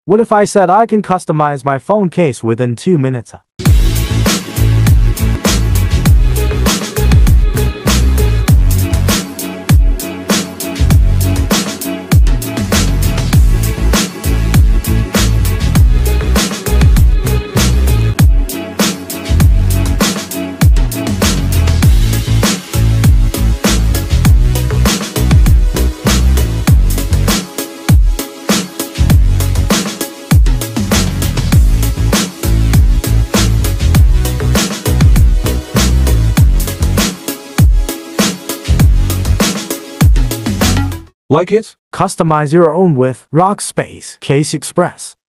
What if I said I can customize my phone case within 2 minutes? Like it? Customize your own with Rockspace CaseExpress.